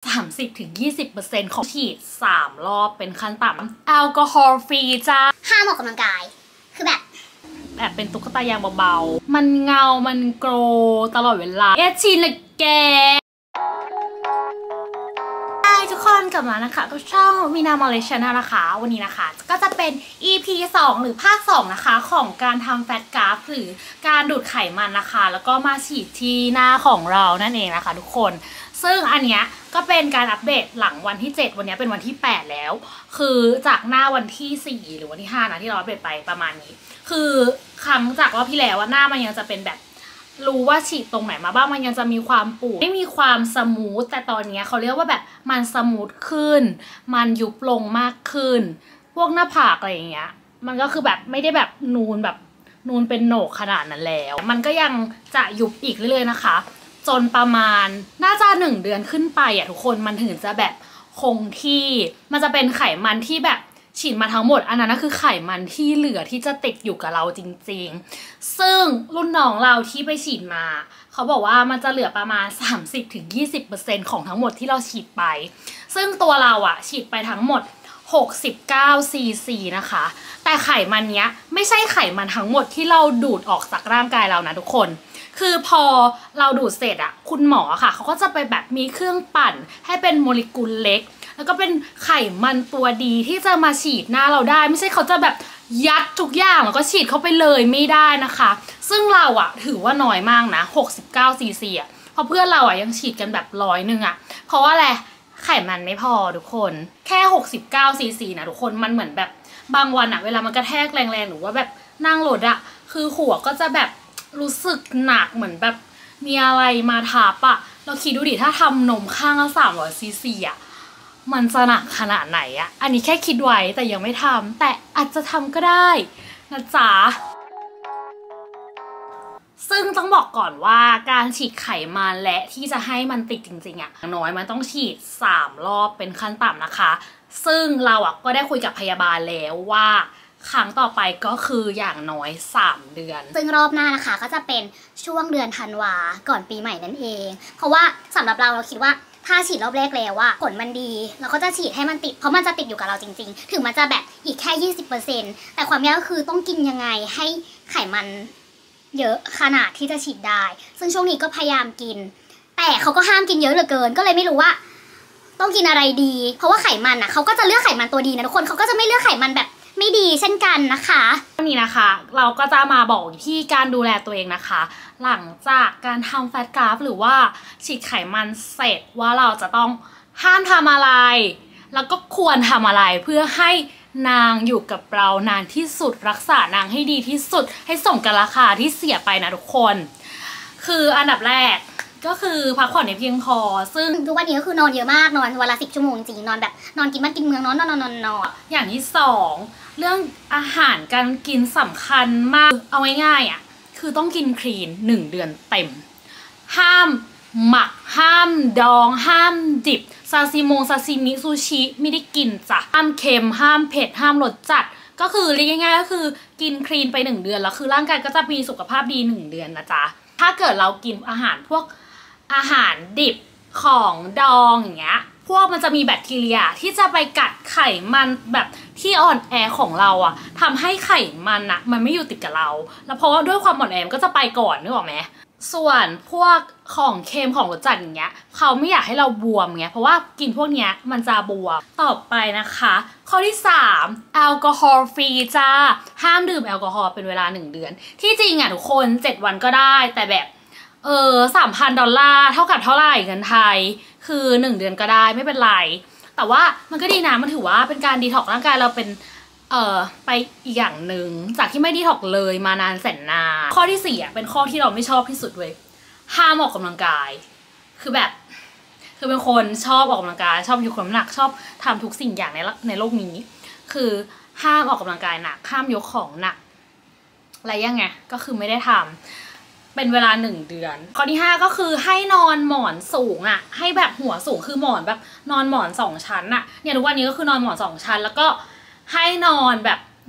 30-20%ของฉีด3 รอบเป็นขั้นต่ำแอลกอฮอล์ฟรีจ้าห้ามออกกำลังกายคือแบบเป็นตุ๊กตายางเบาๆมันเงามันโกรตลอดเวลาชินเลยแกทุกคนกลับมานะคะกับช่องมีนามาเลเซียนะคะวันนี้นะคะก็จะเป็น EP 2 หรือภาค 2 นะคะของการทำแฟตกราฟหรือการดูดไขมันนะคะแล้วก็มาฉีดที่หน้าของเรานั่นเองนะคะทุกคนซึ่งอันเนี้ยก็เป็นการอัปเดตหลังวันที่ 7วันนี้เป็นวันที่ 8 แล้วคือจากหน้าวันที่ 4 หรือวันที่ 5นะที่เราอัปเดตไปประมาณนี้คือครั้งจากรอบที่แล้วว่าหน้ามันยังจะเป็นแบบรู้ว่าฉีดตรงไหนมาบ้างมันยังจะมีความปูไม่มีความสมูทแต่ตอนนี้เขาเรียกว่าแบบมันสมูทขึ้นมันยุบลงมากขึ้นพวกหน้าผากอะไรอย่างเงี้ยมันก็คือแบบไม่ได้แบบนูนแบบนูนเป็นโหนกขนาดนั้นแล้วมันก็ยังจะยุบอีกเรื่อยๆนะคะจนประมาณน่าจะ1 เดือนขึ้นไปอ่ะทุกคนมันถึงจะแบบคงที่มันจะเป็นไขมันที่แบบฉีดมาทั้งหมดอันนั้นคือไขมันที่เหลือที่จะติดอยู่กับเราจริงๆซึ่งรุ่นน้องเราที่ไปฉีดมาเขาบอกว่ามันจะเหลือประมาณ 30-20% ของทั้งหมดที่เราฉีดไปซึ่งตัวเราอะฉีดไปทั้งหมด69 ซีซีนะคะแต่ไขมันเนี้ยไม่ใช่ไขมันทั้งหมดที่เราดูดออกจากร่างกายเรานะทุกคนคือพอเราดูดเสร็จอะคุณหมอค่ะเขาก็จะไปแบบมีเครื่องปั่นให้เป็นโมเลกุลเล็กแล้วก็เป็นไขมันตัวดีที่จะมาฉีดหน้าเราได้ไม่ใช่เขาจะแบบยัดทุกอย่างแล้วก็ฉีดเข้าไปเลยไม่ได้นะคะซึ่งเราอะถือว่าน้อยมากนะ69 ซีซีอะเพราะเพื่อนเราอะยังฉีดกันแบบ100อะเพราะว่าอะไรไขมันไม่พอทุกคนแค่69 ซีซีนะทุกคนมันเหมือนแบบบางวันอะเวลามันกระแทกแรงๆหรือว่าแบบนั่งรถอะคือหัวก็จะแบบรู้สึกหนักเหมือนแบบมีอะไรมาทับอะเราคิดดูดิถ้าทำนมข้างละ300 ซีซีอะมันจะหนักขนาดไหนอะอันนี้แค่คิดไว้แต่ยังไม่ทำแต่อาจจะทำก็ได้นะจ๊ะซึ่งต้องบอกก่อนว่าการฉีดไขมันและที่จะให้มันติดจริงๆอะน้อยมันต้องฉีด3 รอบเป็นขั้นต่ำนะคะซึ่งเราอะก็ได้คุยกับพยาบาลแล้วว่าครั้งต่อไปก็คืออย่างน้อย3 เดือนซึ่งรอบหน้านะคะก็จะเป็นช่วงเดือนธันวาก่อนปีใหม่นั่นเองเพราะว่าสำหรับเราคิดว่าถ้าฉีดรอบแรกแล้วว่าผลมันดีเราก็จะฉีดให้มันติดเพราะมันจะติดอยู่กับเราจริงๆถึงมันจะแบบอีกแค่ 20% แต่ความยากก็คือต้องกินยังไงให้ไขมันเยอะขนาดที่จะฉีดได้ซึ่งช่วงนี้ก็พยายามกินแต่เขาก็ห้ามกินเยอะเหลือเกินก็เลยไม่รู้ว่าต้องกินอะไรดีเพราะว่าไขมันอ่ะเขาก็จะเลือกไขมันตัวดีนะทุกคนเขาก็จะไม่เลือกไขมันแบบไม่ดีเช่นกันนะคะวันนี้นะคะเราก็จะมาบอกที่การดูแลตัวเองนะคะหลังจากการทำแฟตกราฟหรือว่าฉีดไขมันเสร็จว่าเราจะต้องห้ามทำอะไรแล้วก็ควรทำอะไรเพื่อให้นางอยู่กับเรานานที่สุดรักษานางให้ดีที่สุดให้สมกับราคาที่เสียไปนะทุกคนคืออันดับแรกก็คือพักผ่อนให้เพียงพอซึ่งทุกวันนี้ก็คือนอนเยอะมากนอนวันละ10 ชั่วโมงจริงนอนแบบนอนกินบ้านกินเมืองนอนอย่างที่2เรื่องอาหารการกินสำคัญมากเอาง่ายๆอ่ะคือต้องกินคลีน1 เดือนเต็มห้ามหมักห้ามดองห้ามดิบซาซิมิซูชิไม่ได้กินจ้ะห้ามเค็มห้ามเผ็ดห้ามรสจัดก็คือเรียกง่ายๆก็คือกินคลีนไป1 เดือนแล้วคือร่างกายก็จะมีสุขภาพดี1 เดือนนะจ๊ะถ้าเกิดเรากินอาหารพวกอาหารดิบของดองอย่างเงี้ยพวกมันจะมีแบคทีเรียที่จะไปกัดไขมันแบบที่อ่อนแอของเราอะทำให้ไขมันอะมันไม่อยู่ติดกับเราแล้วเพราะว่าด้วยความอ่อนแอมันก็จะไปก่อนนึกออกไหมส่วนพวกของเค็มของรสจัดอย่างเงี้ยเขาไม่อยากให้เราบวมเงี้ยเพราะว่ากินพวกเนี้ยมันจะบวมต่อไปนะคะข้อที่3แอลกอฮอล์ฟรีจ้าห้ามดื่มแอลกอฮอล์เป็นเวลา1 เดือนที่จริงอะทุกคน7 วันก็ได้แต่แบบ$3,000เท่ากับเท่าไหร่เงินไทยคือ1 เดือนก็ได้ไม่เป็นไรแต่ว่ามันก็ดีนะมันถือว่าเป็นการดีท็อกร่างกายเราเป็นไปอีกอย่างหนึ่งจากที่ไม่ดีท็อกเลยมานานแสนนานข้อที่4เป็นข้อที่เราไม่ชอบที่สุดเลยห้ามออกกำลังกายคือแบบคือเป็นคนชอบออกกำลังกายชอบยกน้ำหนักชอบทำทุกสิ่งอย่างในโลกนี้คือห้ามออกกำลังกายหนักห้ามยกของหนักอะไรยังไงก็คือไม่ได้ทำเป็นเวลา1 เดือนข้อที่5ก็คือให้นอนหมอนสูงอ่ะให้แบบหัวสูงคือหมอนแบบนอนหมอน2 ชั้นอ่ะเนี่ยทุกวันนี้ก็คือนอนหมอน2 ชั้นแล้วก็ให้นอนแบบ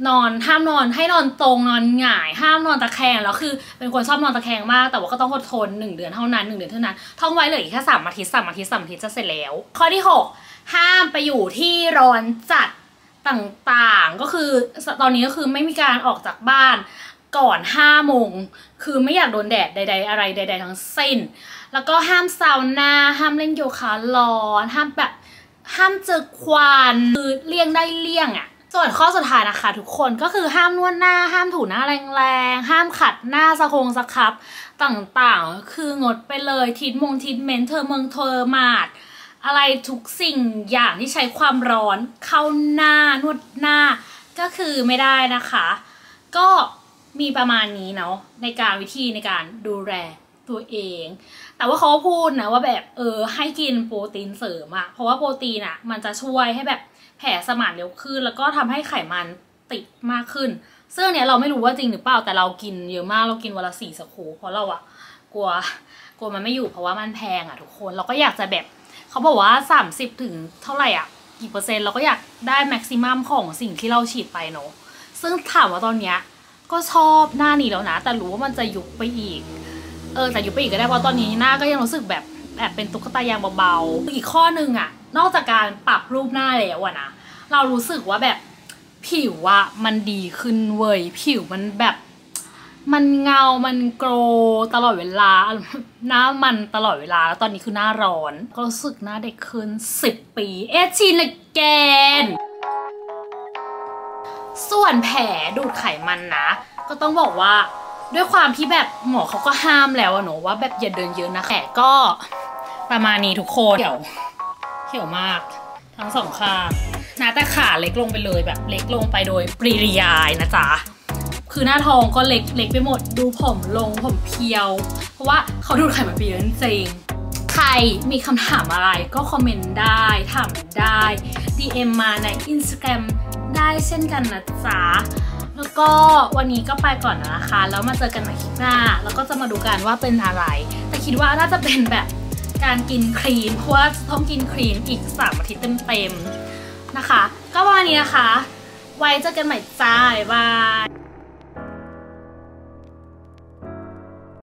ห้ามนอนให้นอนตรงนอนหงายห้ามนอนตะแคงแล้วคือเป็นคนชอบนอนตะแคงมากแต่ว่าก็ต้องอดทน1 เดือนเท่านั้น1 เดือนเท่านั้นท่องไว้เลยแค่3 อาทิตย์จะเสร็จแล้วข้อที่6ห้ามไปอยู่ที่ร้อนจัดต่างๆก็คือตอนนี้ก็คือไม่มีการออกจากบ้านก่อน5 โมงคือไม่อยากโดนแดดใดๆอะไรใดๆทั้งสิ้นแล้วก็ห้ามซาวน่าห้ามเล่นโยคะร้อนห้ามเจอควันคือเลี่ยงได้เลี่ยงอ่ะส่วนข้อสุดท้ายนะคะทุกคนก็คือห้ามนวดหน้าห้ามถูหน้าแรงๆห้ามขัดหน้าสครับต่างๆคืองดไปเลยทรีทเมนต์เทอร์มาดอะไรทุกสิ่งอย่างที่ใช้ความร้อนเข้าหน้านวดหน้าก็คือไม่ได้นะคะก็มีประมาณนี้เนาะในการวิธีในการดูแลตัวเองแต่ว่าเขาพูดนะว่าแบบให้กินโปรตีนเสริมอะเพราะว่าโปรตีนอะมันจะช่วยให้แบบแผลสมานเร็วขึ้นแล้วก็ทำให้ไขมันติดมากขึ้นซึ่งเนี้ยเราไม่รู้ว่าจริงหรือเปล่าแต่เรากินเยอะมากเรากินวันละ4 สกู๊ปเพราะเราอะกลัวมันไม่อยู่เพราะว่ามันแพงอะทุกคนเราก็อยากจะแบบเขาบอกว่า30 ถึงเท่าไหร่อะกี่เปอร์เซ็นต์เราก็อยากได้แม็กซิมัมของสิ่งที่เราฉีดไปเนาะซึ่งถามว่าตอนเนี้ยก็ชอบหน้านี้แล้วนะแต่รู้ว่ามันจะยุบไปอีกแต่ยุบไปอีกก็ได้เพราะตอนนี้หน้าก็ยังรู้สึกแบบเป็นตุ๊กตายางเบาๆอีกข้อนึงอะนอกจากการปรับรูปหน้าแล้วอะนะเรารู้สึกว่าแบบผิวอะมันดีขึ้นเว้ยผิวมันแบบมันเงามันโกรตลอดเวลาหน้ามันตลอดเวลาแล้วตอนนี้คือหน้าร้อนก็รู้สึกหน้าเด็กขึ้น10 ปีชินแกนส่วนแผลดูดไขมันนะก็ต้องบอกว่าด้วยความที่แบบหมอเขาก็ห้ามแล้วอะหนูว่าแบบอย่าเดินเยอะนะแขกก็ประมาณนี้ทุกคนเขียวมากทั้ง2 ข้างนะแต่ขาเล็กลงไปเลยแบบเล็กลงไปโดยปริยายนะจ๊ะคือหน้าท้องก็เล็กไปหมดดูผมเพียวเพราะว่าเขาดูดไขมันไปเยอะจริงใครมีคำถามอะไรก็คอมเมนต์ได้ถามได้ DM มาใน Instagram ได้เช่นกันนะจ๊ะแล้วก็วันนี้ก็ไปก่อนนะคะแล้วมาเจอกันใหม่คลิปหน้าแล้วก็จะมาดูกันว่าเป็นอะไรแต่คิดว่าน่าจะเป็นแบบการกินครีมเพราะว่าต้องกินครีมอีก3 อาทิตย์เต็มๆนะคะก็วันนี้นะคะไว้เจอกันใหม่จ้าบ๊ายบาย